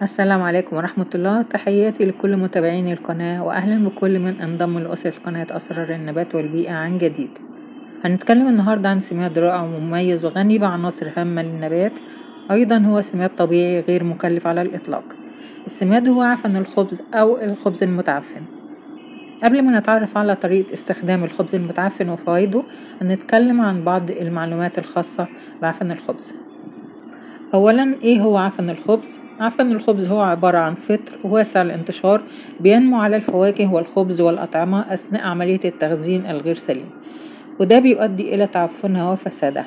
السلام عليكم ورحمة الله. تحياتي لكل متابعين القناة وأهلا بكل من انضم لأسرة قناة أسرار النبات والبيئة عن جديد. هنتكلم النهاردة عن سماد رائع ومميز وغني بعناصر هامة للنبات، أيضا هو سماد طبيعي غير مكلف على الإطلاق. السماد هو عفن الخبز أو الخبز المتعفن. قبل ما نتعرف على طريقة استخدام الخبز المتعفن وفوائده، هنتكلم عن بعض المعلومات الخاصة بعفن الخبز. أولا، إيه هو عفن الخبز؟ عفن الخبز هو عبارة عن فطر واسع الانتشار بينمو على الفواكه والخبز والأطعمة أثناء عملية التخزين الغير سليم، وده بيؤدي إلى تعفنها وفسادها.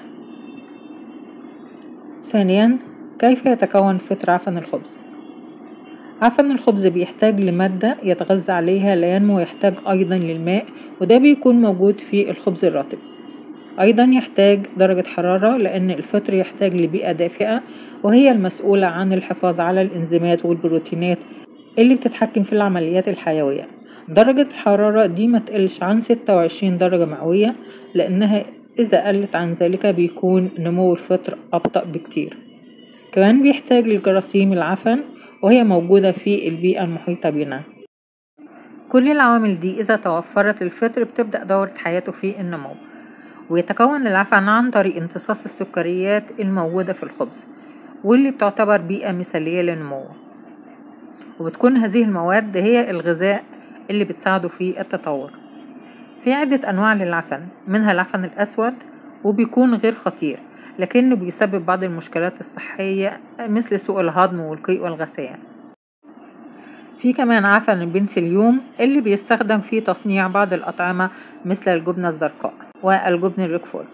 ثانيا، كيف يتكون فطر عفن الخبز؟ عفن الخبز بيحتاج لمادة يتغذى عليها لينمو، ويحتاج أيضا للماء، وده بيكون موجود في الخبز الرطب. أيضا يحتاج درجة حرارة لأن الفطر يحتاج لبيئة دافئة، وهي المسؤولة عن الحفاظ على الإنزيمات والبروتينات اللي بتتحكم في العمليات الحيوية. درجة الحرارة دي ما تقلش عن 26 درجة مئوية، لأنها إذا قلت عن ذلك بيكون نمو الفطر أبطأ بكتير. كمان بيحتاج للجراثيم العفن، وهي موجودة في البيئة المحيطة بنا. كل العوامل دي إذا توفرت للفطر بتبدأ دورة حياته في النمو، ويتكون العفن عن طريق امتصاص السكريات الموجودة في الخبز، واللي بتعتبر بيئة مثالية للنمو. وبتكون هذه المواد هي الغذاء اللي بتساعده في التطور. في عدة أنواع للعفن، منها العفن الأسود، وبيكون غير خطير لكنه بيسبب بعض المشكلات الصحية مثل سوء الهضم والقيء والغثيان. في كمان عفن البنسليوم اللي بيستخدم في تصنيع بعض الأطعمة مثل الجبنة الزرقاء والجبن الريكفورد.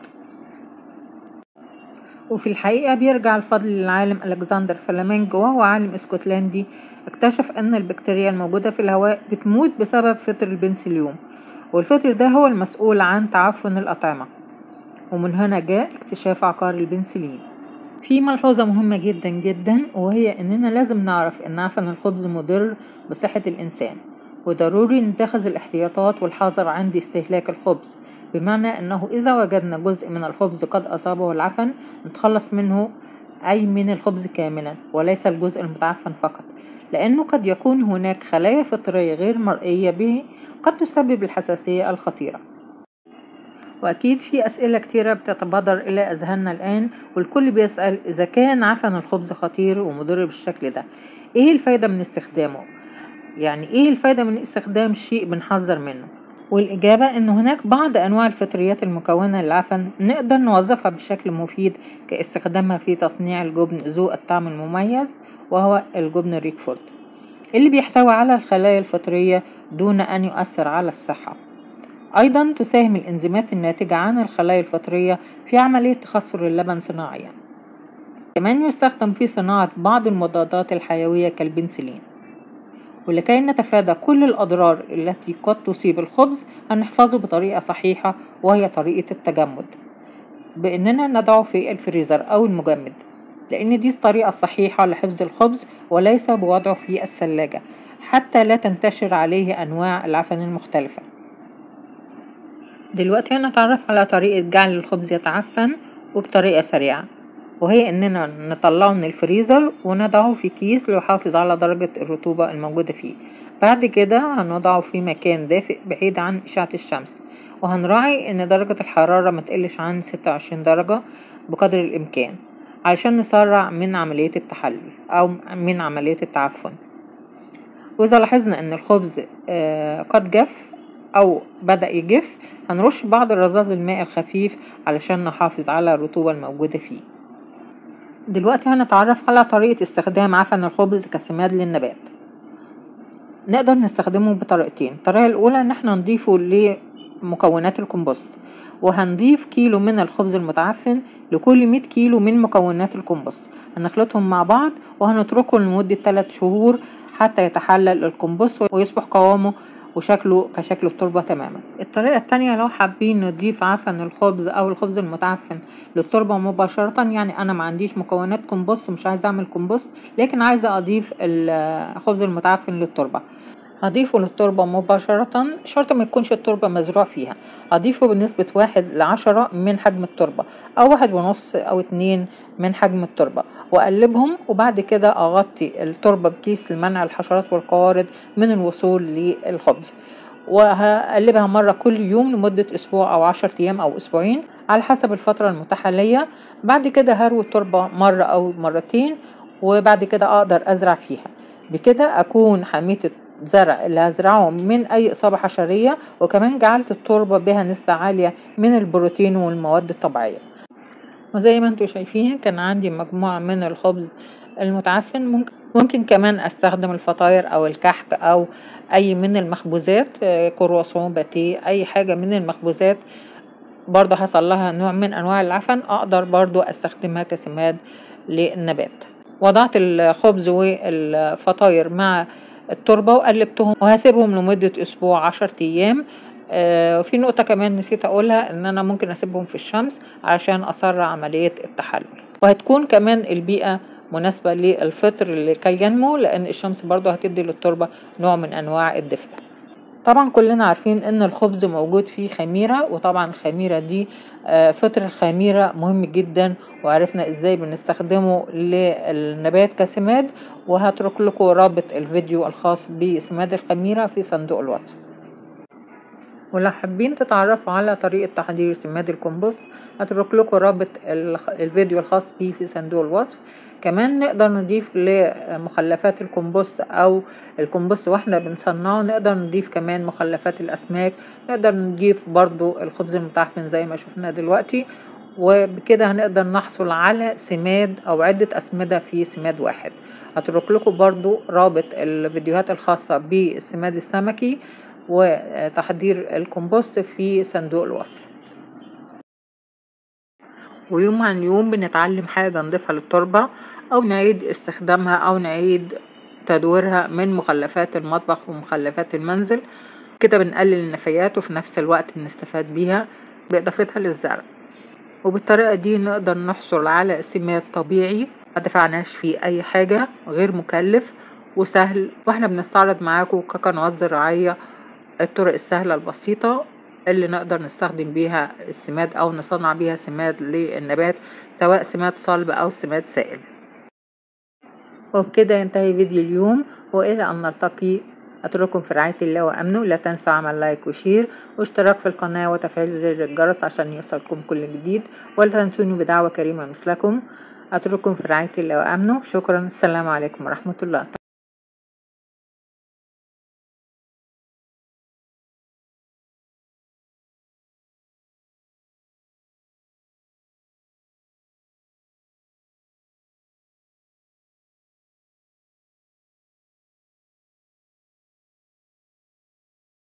وفي الحقيقة بيرجع الفضل للعالم ألكسندر فلامينج، وهو عالم اسكتلندي اكتشف أن البكتيريا الموجودة في الهواء بتموت بسبب فطر البنسليوم، والفطر ده هو المسؤول عن تعفن الأطعمة، ومن هنا جاء اكتشاف عقار البنسلين. في ملحوظة مهمة جدا جدا، وهي أننا لازم نعرف أن عفن الخبز مضر بصحة الإنسان، وضروري نتخذ الاحتياطات والحذر عند استهلاك الخبز، بمعنى أنه إذا وجدنا جزء من الخبز قد أصابه العفن نتخلص منه، أي من الخبز كاملا وليس الجزء المتعفن فقط، لأنه قد يكون هناك خلايا فطرية غير مرئية به قد تسبب الحساسية الخطيرة. وأكيد في أسئلة كتيرة بتتبادر إلى أذهاننا الآن، والكل بيسأل إذا كان عفن الخبز خطير ومضر بالشكل ده، إيه الفايدة من استخدامه؟ يعني إيه الفايدة من استخدام شيء بنحذر منه؟ والإجابة إن هناك بعض أنواع الفطريات المكونة للعفن نقدر نوظفها بشكل مفيد كاستخدامها في تصنيع الجبن ذو الطعم المميز، وهو الجبن الريكفورد اللي بيحتوي على الخلايا الفطرية دون أن يؤثر على الصحة. أيضا تساهم الإنزيمات الناتجة عن الخلايا الفطرية في عملية تخثر اللبن صناعيا. كمان يستخدم في صناعة بعض المضادات الحيوية كالبنسلين. ولكي نتفادى كل الأضرار التي قد تصيب الخبز هنحفظه بطريقة صحيحة، وهي طريقة التجمد، بأننا نضعه في الفريزر أو المجمد، لأن دي الطريقة الصحيحة لحفظ الخبز، وليس بوضعه في الثلاجة حتى لا تنتشر عليه أنواع العفن المختلفة. دلوقتي هنتعرف على طريقة جعل الخبز يتعفن وبطريقة سريعة، وهي اننا نطلعه من الفريزر ونضعه في كيس ليحافظ على درجة الرطوبة الموجودة فيه. بعد كده هنضعه في مكان دافئ بعيد عن إشعة الشمس، وهنراعي ان درجة الحرارة ما تقلش عن 26 درجة بقدر الامكان علشان نسرع من عملية التحلل او من عملية التعفن. واذا لاحظنا ان الخبز قد جف او بدأ يجف، هنرش بعض الرذاذ الماء الخفيف علشان نحافظ على الرطوبة الموجودة فيه. دلوقتي هنتعرف على طريقة استخدام عفن الخبز كسماد للنبات. نقدر نستخدمه بطريقتين. الطريقة الأولى ان احنا نضيفه لمكونات الكمبوست، وهنضيف كيلو من الخبز المتعفن لكل 100 كيلو من مكونات الكمبوست، هنخلطهم مع بعض وهنتركه لمدة 3 شهور حتى يتحلل الكمبوست ويصبح قوامه وشكله كشكل التربة تماما. الطريقة التانية، لو حابين نضيف عفن الخبز او الخبز المتعفن للتربة مباشرة، يعني انا ما عنديش مكونات كومبوست ومش عايزة اعمل كومبوست لكن عايزة اضيف الخبز المتعفن للتربة، هضيفه للتربة مباشرة، شرط ما يكونش التربة مزروع فيها. هضيفه بنسبة 1:10 من حجم التربة، أو 1.5 أو 2 من حجم التربة، وأقلبهم. وبعد كده أغطي التربة بكيس لمنع الحشرات والقوارض من الوصول للخبز، وهقلبها مرة كل يوم لمدة أسبوع أو 10 أيام أو أسبوعين على حسب الفترة المتاحة ليا. بعد كده هروي التربة مرة أو مرتين، وبعد كده أقدر أزرع فيها. بكده أكون حميت الزرع اللي هزرعه من أي إصابة حشرية، وكمان جعلت التربة بها نسبة عالية من البروتين والمواد الطبيعية. وزي ما انتوا شايفين كان عندي مجموعة من الخبز المتعفن. ممكن كمان استخدم الفطاير او الكحك او اي من المخبوزات، كرواسون، باتيه، اي حاجة من المخبوزات برضو حصل لها نوع من انواع العفن، اقدر برضو استخدمها كسماد للنبات. وضعت الخبز والفطاير مع التربة وقلبتهم، وهسيبهم لمدة أسبوع 10 أيام. في نقطة كمان نسيت أقولها، إن أنا ممكن أسيبهم في الشمس علشان أسرع عملية التحلل، وهتكون كمان البيئة مناسبة للفطر لكي ينمو، لأن الشمس برضو هتدي للتربة نوع من أنواع الدفء. طبعا كلنا عارفين ان الخبز موجود فيه خميرة، وطبعا الخميرة دي فطر الخميرة مهم جدا، وعرفنا ازاي بنستخدمه للنبات كسماد. وهترك لكم رابط الفيديو الخاص بسماد الخميرة في صندوق الوصف. ولو حابين تتعرفوا على طريقة تحضير سماد الكمبوست، هترك لكم رابط الفيديو الخاص بيه في صندوق الوصف. كمان نقدر نضيف لمخلفات الكمبوست او الكمبوست واحنا بنصنعه، نقدر نضيف كمان مخلفات الاسماك، نقدر نضيف برضو الخبز المتعفن زي ما شفنا دلوقتي. وبكده هنقدر نحصل على سماد او عدة اسمدة في سماد واحد. هترك لكم برضو رابط الفيديوهات الخاصة بالسماد السمكي وتحضير الكمبوست في صندوق الوصف. ويوم عن يوم بنتعلم حاجة نضيفها للتربة، أو نعيد استخدامها أو نعيد تدويرها من مخلفات المطبخ ومخلفات المنزل. كده بنقلل النفايات وفي نفس الوقت بنستفاد بيها بإضافتها للزرع. وبالطريقة دي نقدر نحصل على سماد طبيعي ما دفعناش فيه أي حاجة، غير مكلف وسهل. واحنا بنستعرض معاكم كقنوات زراعية الطرق السهلة البسيطة اللي نقدر نستخدم بيها السماد أو نصنع بيها سماد للنبات، سواء سماد صلب أو سماد سائل. وبكده ينتهي فيديو اليوم، وإلى أن نلتقي أترككم في رعاية الله وأمنه. لا تنسوا عمل لايك وشير واشتراك في القناة وتفعيل زر الجرس عشان يصلكم كل جديد، ولا تنسوني بدعوة كريمة مثلكم. أترككم في رعاية الله وأمنه. شكرا. السلام عليكم ورحمة الله.